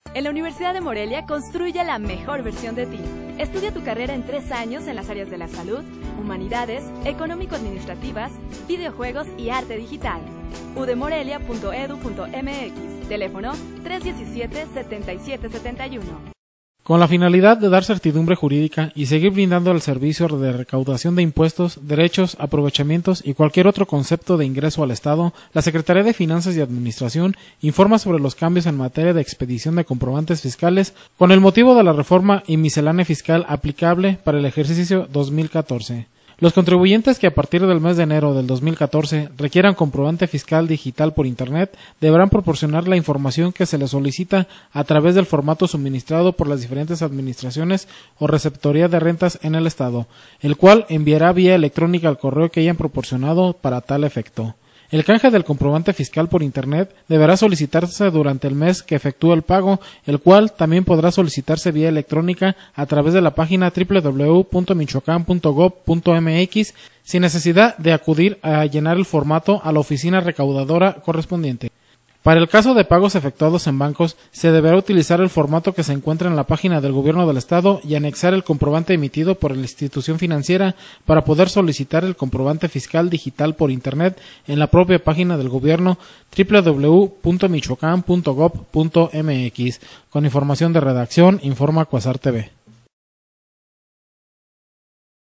En la Universidad de Morelia construye la mejor versión de ti. Estudia tu carrera en 3 años en las áreas de la salud, humanidades, económico-administrativas, videojuegos y arte digital. udemorelia.edu.mx. Teléfono 317-7771. Con la finalidad de dar certidumbre jurídica y seguir brindando el servicio de recaudación de impuestos, derechos, aprovechamientos y cualquier otro concepto de ingreso al Estado, la Secretaría de Finanzas y Administración informa sobre los cambios en materia de expedición de comprobantes fiscales con el motivo de la reforma y miscelánea fiscal aplicable para el ejercicio 2014. Los contribuyentes que a partir del mes de enero del 2014 requieran comprobante fiscal digital por Internet deberán proporcionar la información que se les solicita a través del formato suministrado por las diferentes administraciones o receptoría de rentas en el Estado, el cual enviará vía electrónica al correo que hayan proporcionado para tal efecto. El canje del comprobante fiscal por Internet deberá solicitarse durante el mes que efectúe el pago, el cual también podrá solicitarse vía electrónica a través de la página www.michoacan.gov.mx sin necesidad de acudir a llenar el formato a la oficina recaudadora correspondiente. Para el caso de pagos efectuados en bancos, se deberá utilizar el formato que se encuentra en la página del Gobierno del Estado y anexar el comprobante emitido por la institución financiera para poder solicitar el comprobante fiscal digital por Internet en la propia página del Gobierno www.michoacan.gov.mx. Con información de redacción, informa Cuasar TV.